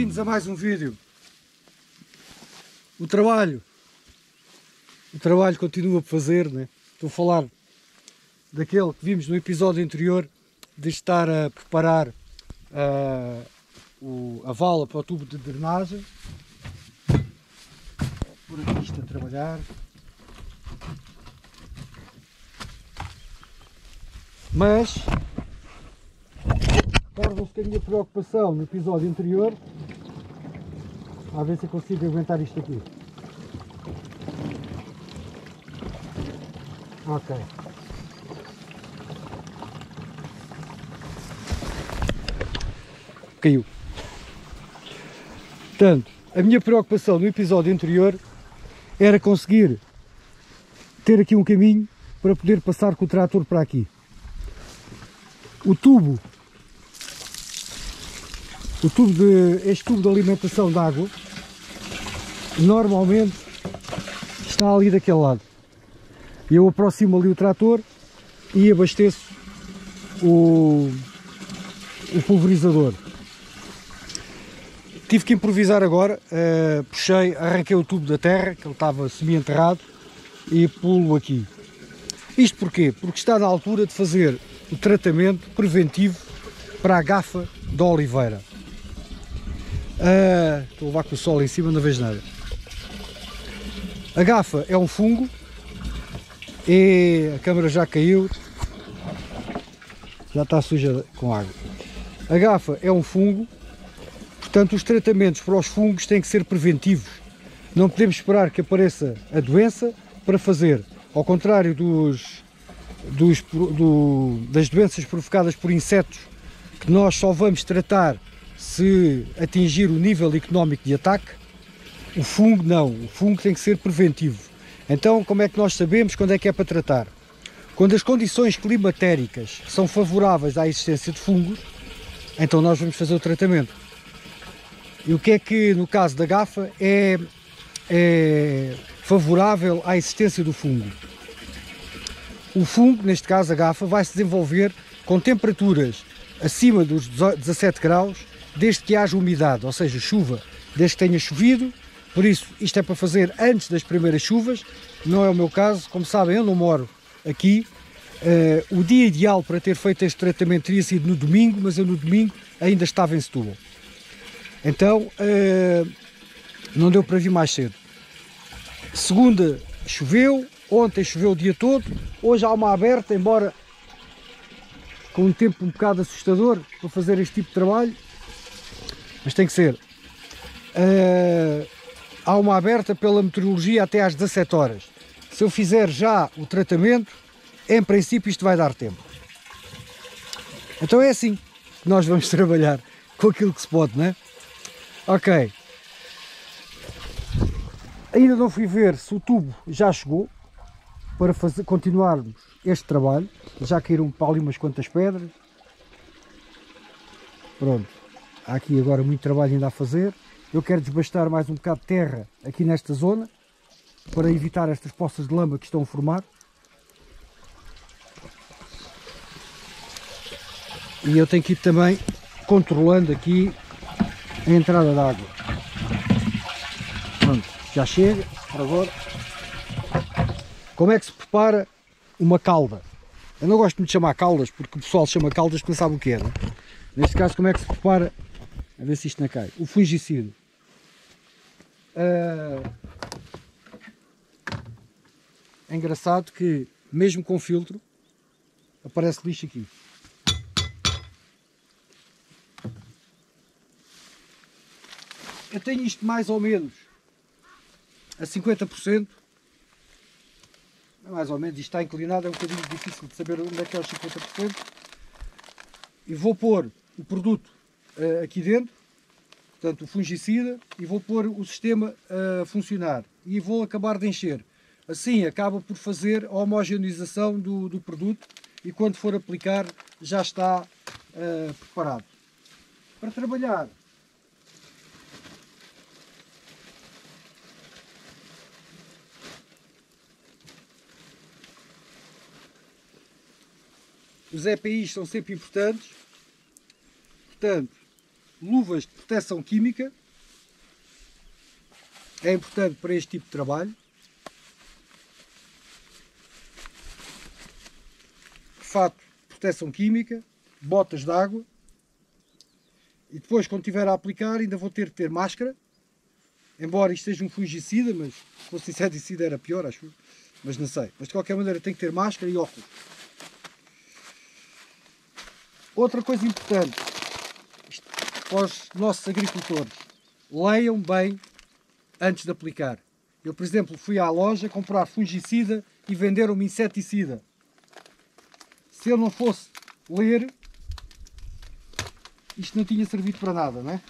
bem-vindos a mais um vídeo. O trabalho continua por fazer, né? Estou a falar daquele que vimos no episódio anterior, de estar a preparar a vala para o tubo de drenagem. Por aqui isto a trabalhar. Mas torna-se que a minha preocupação no episódio anterior, a ver se eu consigo aguentar isto aqui. Ok. Caiu. Portanto, a minha preocupação no episódio anterior era conseguir ter aqui um caminho para poder passar com o trator para aqui. Este tubo de alimentação de água normalmente está ali daquele lado. Eu aproximo ali o trator e abasteço o pulverizador. Tive que improvisar agora, arranquei o tubo da terra, que ele estava semi-enterrado, e pulo aqui. Isto porquê? Porque está na altura de fazer o tratamento preventivo para a gafa da oliveira. Estou a levar com o sol em cima, não vejo nada. A gafa é um fungo, e a câmera já caiu, já está suja com água. A gafa é um fungo, portanto os tratamentos para os fungos têm que ser preventivos. Não podemos esperar que apareça a doença para fazer, ao contrário das doenças provocadas por insetos, que nós só vamos tratar se atingir o nível económico de ataque. O fungo não, o fungo tem que ser preventivo. Então, como é que nós sabemos quando é que é para tratar? Quando as condições climatéricas são favoráveis à existência de fungos, então nós vamos fazer o tratamento. E o que é que no caso da gafa é favorável à existência do fungo? O fungo, neste caso a gafa, vai se desenvolver com temperaturas acima dos 17 graus, desde que haja umidade, ou seja, chuva, desde que tenha chovido. Por isso, isto é para fazer antes das primeiras chuvas. Não é o meu caso, como sabem, eu não moro aqui. O dia ideal para ter feito este tratamento teria sido no domingo, mas eu no domingo ainda estava em Setúbal. Então, não deu para vir mais cedo. Segunda choveu, ontem choveu o dia todo, hoje há uma aberta, embora com um tempo um bocado assustador para fazer este tipo de trabalho, mas tem que ser. Há uma aberta pela meteorologia até às 17 horas. Se eu fizer já o tratamento, em princípio isto vai dar tempo. Então é assim que nós vamos trabalhar, com aquilo que se pode, não é? Ok. Ainda não fui ver se o tubo já chegou para continuarmos este trabalho. Já caíram para ali umas quantas pedras. Pronto. Há aqui agora muito trabalho ainda a fazer. Eu quero desbastar mais um bocado de terra aqui nesta zona para evitar estas poças de lama que estão a formar. E eu tenho que ir também controlando aqui a entrada da água. Pronto, já chega por agora. Como é que se prepara uma calda? Eu não gosto muito de chamar caldas, porque o pessoal chama caldas porque não sabe o que é, né? Neste caso, como é que se prepara? A ver se isto não cai. O fungicida. É engraçado que, mesmo com filtro, aparece lixo aqui. Eu tenho isto mais ou menos a 50%. Mais ou menos, isto está inclinado, é um bocadinho difícil de saber onde é que é os 50%. E vou pôr o produto aqui dentro, portanto o fungicida, e vou pôr o sistema a funcionar. E vou acabar de encher. Assim acaba por fazer a homogeneização do produto, e quando for aplicar já está preparado. Para trabalhar, os EPIs são sempre importantes, portanto luvas de proteção química, é importante para este tipo de trabalho. Fato de proteção química, botas de água, e depois quando estiver a aplicar ainda vou ter que ter máscara, embora isto seja um fungicida, mas se fosse inseticida era pior, acho, mas não sei. Mas de qualquer maneira tem que ter máscara e óculos. Outra coisa importante, isto, para os nossos agricultores, leiam bem antes de aplicar. Eu, por exemplo, fui à loja comprar fungicida e venderam-me inseticida. Se eu não fosse ler, isto não tinha servido para nada, não é?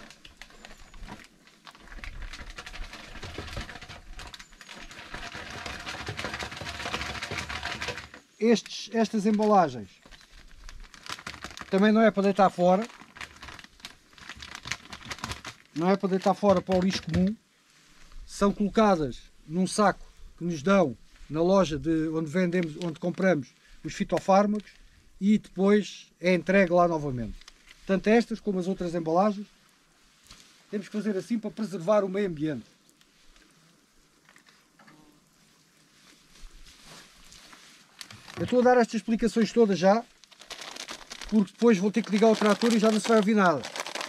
Estas embalagens também não é para deitar fora. Não é para deitar fora para o lixo comum. São colocadas num saco que nos dão na loja onde vendemos, onde compramos os fitofármacos, e depois é entregue lá novamente. Tanto estas como as outras embalagens temos que fazer assim para preservar o meio ambiente. Eu estou a dar estas explicações todas já, porque depois vou ter que ligar o trator e já não se vai ouvir nada.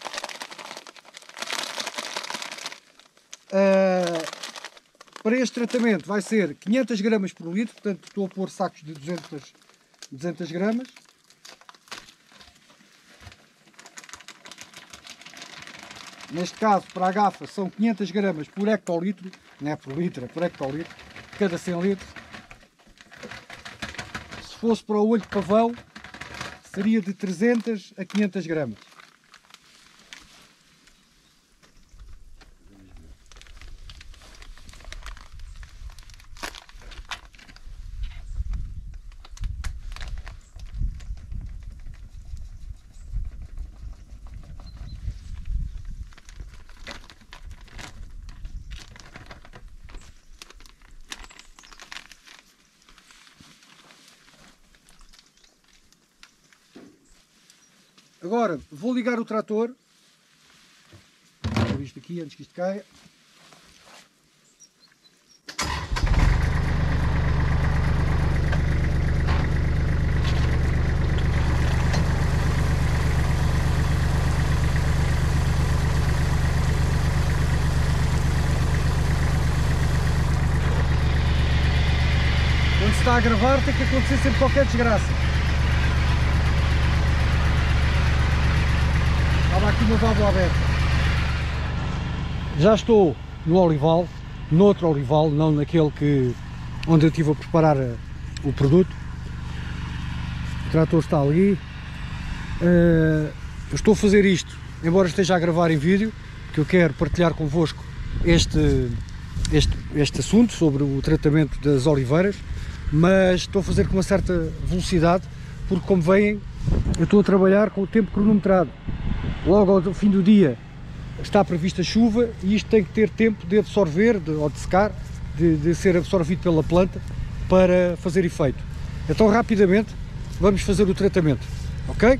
Para este tratamento vai ser 500 gramas por litro, portanto estou a pôr sacos de 200 gramas. Neste caso, para a gafa, são 500 gramas por hectolitro, não é por litro, é por hectolitro, cada 100 litros. Se fosse para o olho de pavão, seria de 300 a 500 gramas. Agora vou ligar o trator. Vou pôr isto aqui antes que isto caia. Quando se está a gravar tem que acontecer sempre qualquer desgraça. Estava aqui uma válvula aberta. Já estou no olival, noutro olival, não naquele onde eu estive a preparar o produto. O trator está ali. Eu estou a fazer isto, embora esteja a gravar em vídeo, que eu quero partilhar convosco este assunto sobre o tratamento das oliveiras, mas estou a fazer com uma certa velocidade, porque como veem, eu estou a trabalhar com o tempo cronometrado. Logo ao fim do dia está prevista chuva e isto tem que ter tempo de absorver ou de secar, de ser absorvido pela planta para fazer efeito. Então rapidamente vamos fazer o tratamento, ok?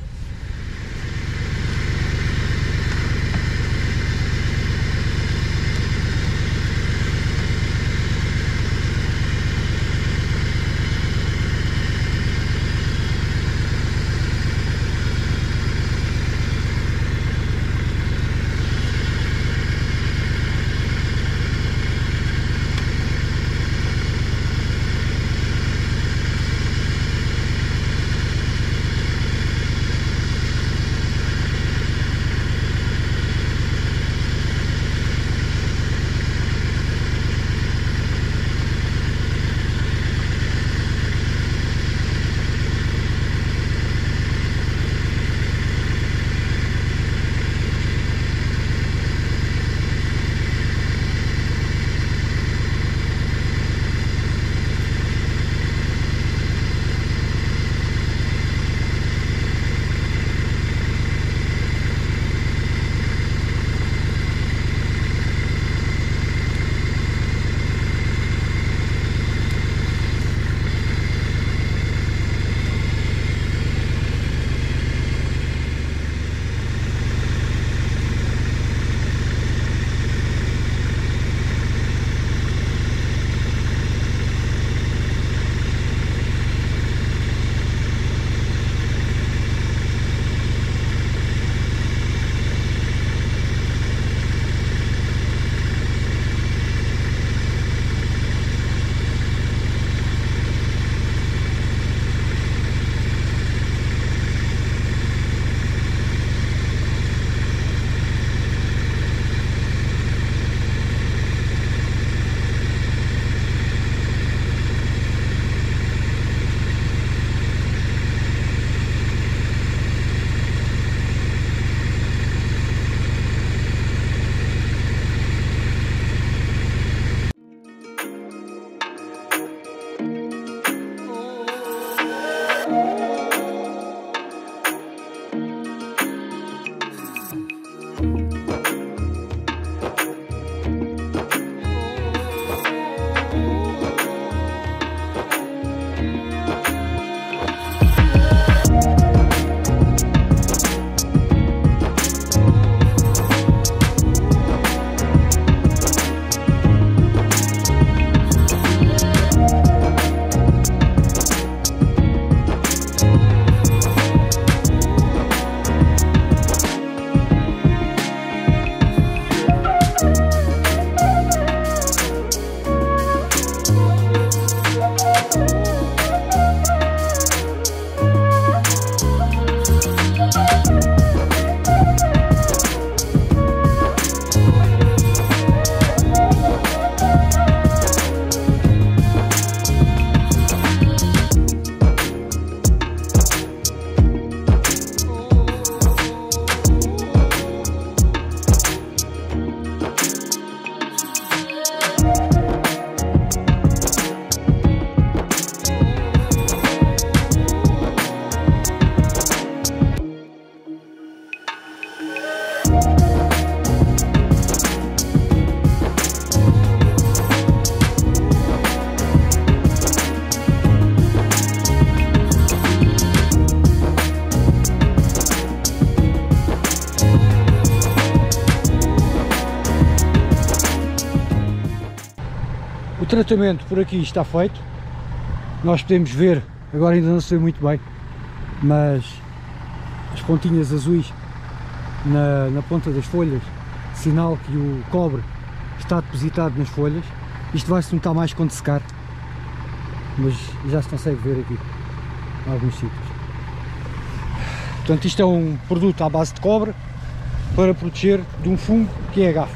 tratamento por aqui está feito. Nós podemos ver, agora ainda não se vê muito bem, mas as pontinhas azuis na ponta das folhas, sinal que o cobre está depositado nas folhas. Isto vai-se notar mais quando secar, mas já se consegue ver aqui em alguns sítios. Portanto, isto é um produto à base de cobre para proteger de um fungo que é a gafa.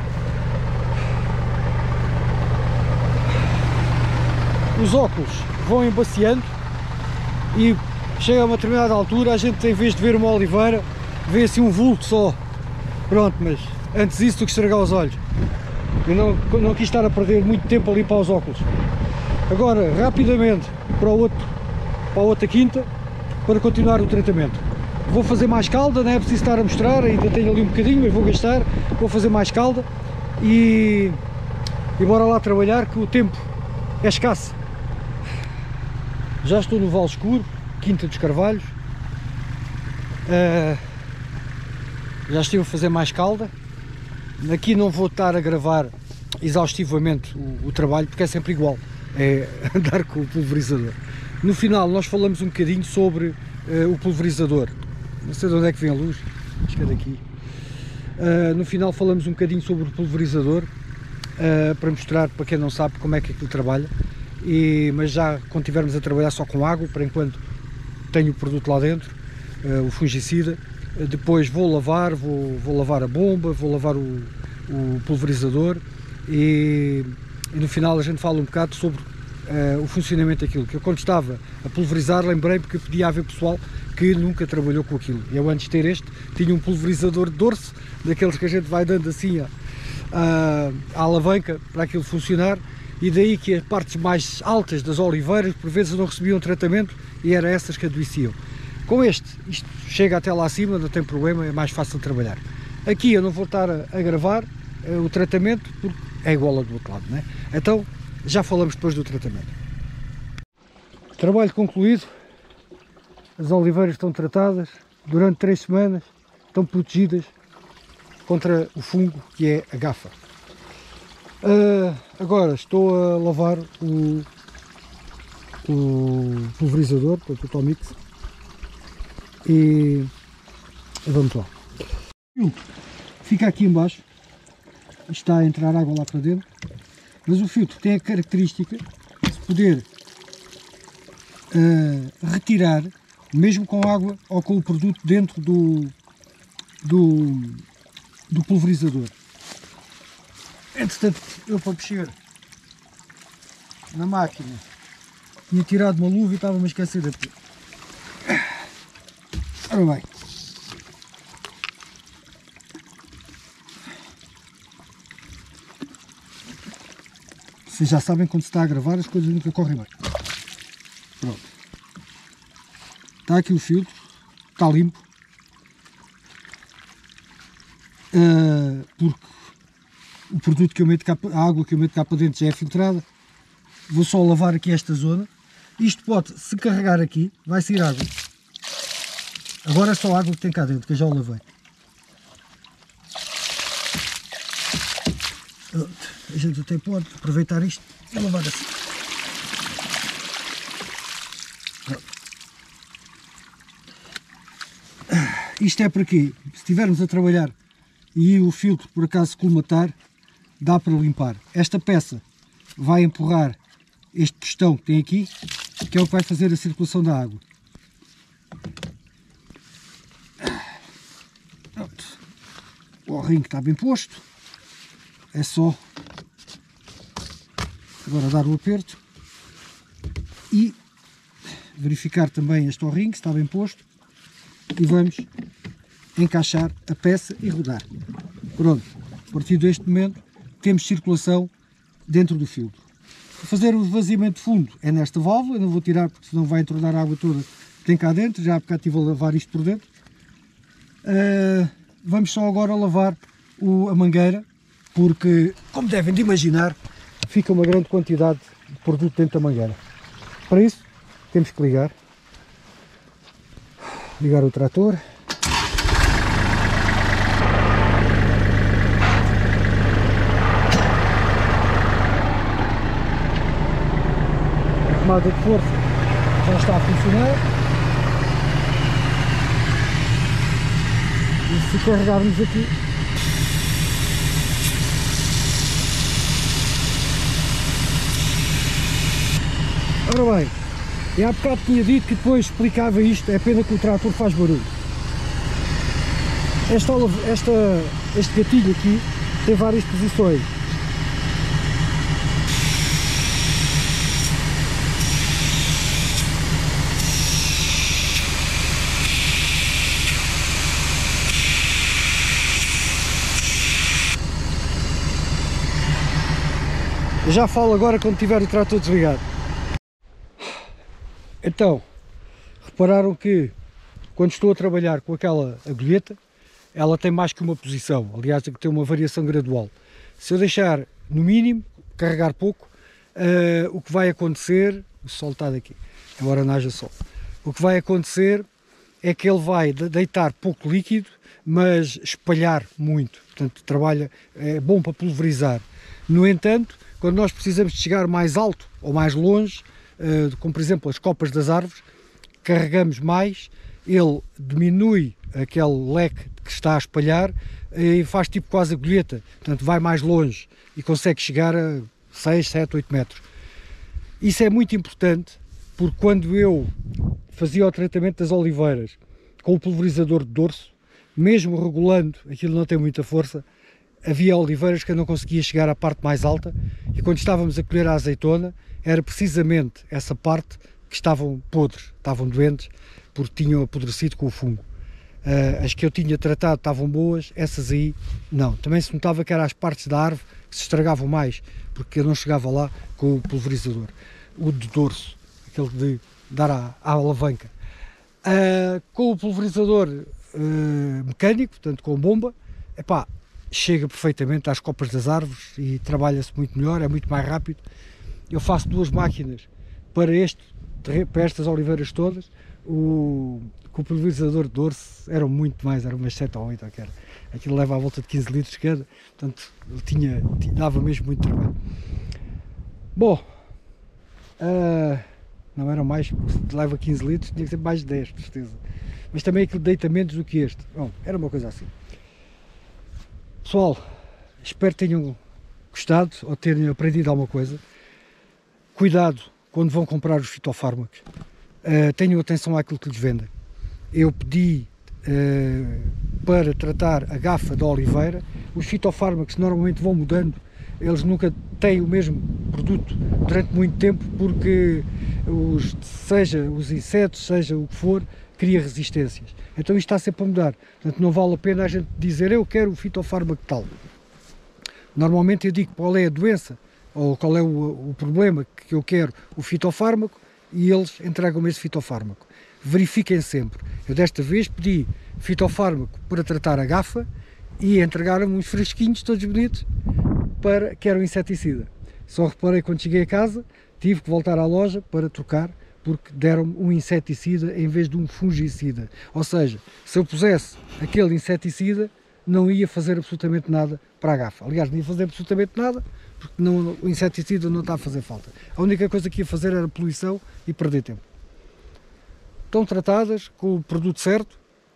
Os óculos vão embaciando e chega a uma determinada altura, a gente, em vez de ver uma oliveira, vê assim um vulto só. Pronto, mas antes disso do que estragar os olhos. Eu não quis estar a perder muito tempo a limpar os óculos. Agora, rapidamente, para a outra quinta, para continuar o tratamento. Vou fazer mais calda, não é preciso estar a mostrar, ainda tenho ali um bocadinho, mas vou gastar. Vou fazer mais calda e bora lá trabalhar, que o tempo é escasso. Já estou no Vale Escuro, Quinta dos Carvalhos. Já estive a fazer mais calda. Aqui não vou estar a gravar exaustivamente o trabalho, porque é sempre igual, é andar com o pulverizador. No final nós falamos um bocadinho sobre o pulverizador. Não sei de onde é que vem a luz, acho que é daqui. No final falamos um bocadinho sobre o pulverizador, para mostrar para quem não sabe como é que aquilo trabalha. Mas já quando estivermos a trabalhar só com água, por enquanto tenho o produto lá dentro, o fungicida. Depois vou lavar a bomba, vou lavar o pulverizador e no final a gente fala um bocado sobre o funcionamento daquilo. Que eu, quando estava a pulverizar, lembrei porque podia haver pessoal que nunca trabalhou com aquilo. Eu, antes de ter este, tinha um pulverizador de dorso, daqueles que a gente vai dando assim à alavanca para aquilo funcionar, e daí que as partes mais altas das oliveiras por vezes não recebiam tratamento e eram essas que adoeciam. Com isto chega até lá acima, não tem problema, é mais fácil de trabalhar. Aqui eu não vou estar a gravar o tratamento, porque é igual ao do outro lado, né? Então já falamos depois do tratamento. Trabalho concluído, as oliveiras estão tratadas, durante 3 semanas estão protegidas contra o fungo que é a gafa. Agora estou a lavar o pulverizador, o Total Mix. E vamos lá. O filtro fica aqui em baixo, está a entrar água lá para dentro, mas o filtro tem a característica de poder retirar, mesmo com água ou com o produto dentro do pulverizador. Entretanto, eu, para mexer na máquina, tinha tirado uma luva e estava-me a esquecer de pôr. Ora bem, vocês já sabem, quando se está a gravar as coisas nunca correm bem. Pronto, está aqui o filtro, está limpo, porque o produto que eu meto cá, a água que eu meto cá para dentro já é filtrada. Vou só lavar aqui esta zona. Isto pode, se carregar aqui, vai sair água. Agora é só a água que tem cá dentro, que eu já o lavei. A gente até pode aproveitar isto e lavar assim. Isto é para quê? Se estivermos a trabalhar e o filtro por acaso colmatar, dá para limpar. Esta peça vai empurrar este pistão que tem aqui, que é o que vai fazer a circulação da água. Pronto. O ringue está bem posto, é só agora dar o aperto e verificar também este O-ring se está bem posto, e vamos encaixar a peça e rodar. Pronto, a partir deste momento temos circulação dentro do filtro. Para fazer o esvaziamento de fundo é nesta válvula, eu não vou tirar porque senão vai entornar a água toda que tem cá dentro, já há bocado estive a lavar isto por dentro. Vamos só agora lavar a mangueira, porque, como devem de imaginar, fica uma grande quantidade de produto dentro da mangueira. Para isso temos que ligar o trator. tomada de força já está a funcionar. E se carregarmos aqui, ora bem, e há bocado tinha dito que depois explicava isto, é pena que o trator faz barulho. Este gatilho aqui tem várias posições. Eu já falo agora quando tiver o trator desligado. Então, repararam que quando estou a trabalhar com aquela agulheta, ela tem mais que uma posição, aliás tem uma variação gradual. Se eu deixar no mínimo, carregar pouco, o que vai acontecer, o sol está daqui, agora não haja sol, o que vai acontecer é que ele vai deitar pouco líquido, mas espalhar muito, portanto trabalha, é bom para pulverizar. No entanto, quando nós precisamos de chegar mais alto ou mais longe, como por exemplo as copas das árvores, carregamos mais, ele diminui aquele leque que está a espalhar e faz tipo quase agulheta, portanto vai mais longe e consegue chegar a 6, 7, 8 metros. Isso é muito importante, porque quando eu fazia o tratamento das oliveiras com o pulverizador de dorso, mesmo regulando, aquilo não tem muita força, havia oliveiras que eu não conseguia chegar à parte mais alta, e quando estávamos a colher a azeitona, era precisamente essa parte que estavam podres, estavam doentes, porque tinham apodrecido com o fungo. As que eu tinha tratado estavam boas, essas aí não. Também se notava que eram as partes da árvore que se estragavam mais, porque eu não chegava lá com o pulverizador. O de dorso, aquele de dar à alavanca. Com o pulverizador mecânico, portanto com bomba, epá, chega perfeitamente às copas das árvores e trabalha-se muito melhor, é muito mais rápido. Eu faço 2 máquinas para estas oliveiras todas. Com o pulverizador de dorso eram muito mais, eram umas 7 ou 8, aquilo leva à volta de 15 litros cada, portanto dava mesmo muito trabalho. Bom, não eram mais, leva 15 litros, tinha que ser mais de 10, de certeza, mas também aquilo deita menos do que este. Bom, era uma coisa assim. Pessoal, espero que tenham gostado ou tenham aprendido alguma coisa. Cuidado quando vão comprar os fitofármacos, tenham atenção àquilo que lhes vendem. Eu pedi para tratar a gafa da oliveira. Os fitofármacos normalmente vão mudando, eles nunca têm o mesmo produto durante muito tempo, porque seja os insetos, seja o que for, cria resistências. Então isto está sempre a mudar, portanto não vale a pena a gente dizer eu quero o fitofármaco tal. Normalmente eu digo qual é a doença ou qual é o problema que eu quero o fitofármaco e eles entregam-me esse fitofármaco. Verifiquem sempre. Eu desta vez pedi fitofármaco para tratar a gafa e entregaram-me uns fresquinhos todos bonitos para que era um inseticida. Só reparei quando cheguei a casa, tive que voltar à loja para trocar, porque deram-me um inseticida em vez de um fungicida. Ou seja, se eu pusesse aquele inseticida, não ia fazer absolutamente nada para a gafa. Aliás, não ia fazer absolutamente nada, porque o inseticida não está a fazer falta. A única coisa que ia fazer era poluição e perder tempo. Estão tratadas com o produto certo,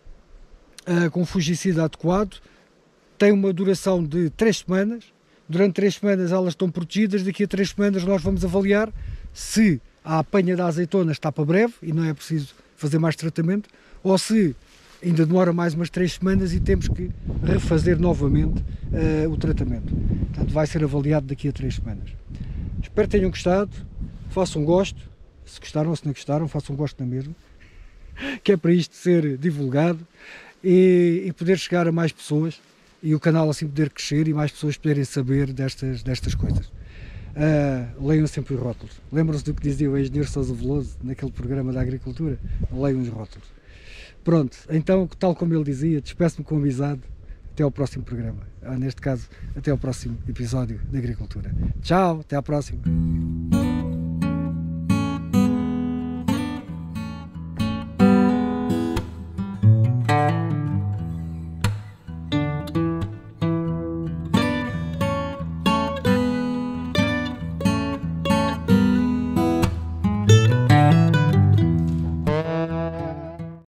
com o fungicida adequado, tem uma duração de 3 semanas. Durante 3 semanas elas estão protegidas, daqui a 3 semanas nós vamos avaliar se a apanha da azeitona está para breve e não é preciso fazer mais tratamento, ou se ainda demora mais umas 3 semanas e temos que refazer novamente o tratamento. Portanto, vai ser avaliado daqui a 3 semanas. Espero que tenham gostado, façam um gosto, se gostaram ou se não gostaram, façam um gosto na mesma, que é para isto ser divulgado e poder chegar a mais pessoas e o canal assim poder crescer e mais pessoas poderem saber destas coisas. Leiam sempre os rótulos. Lembram-se do que dizia o engenheiro Sousa Veloso naquele programa da agricultura? Leiam os rótulos. Pronto, então, tal como ele dizia, despeço-me com amizade. Até ao próximo programa. Neste caso, até ao próximo episódio de Agricultura. Tchau, até à próxima.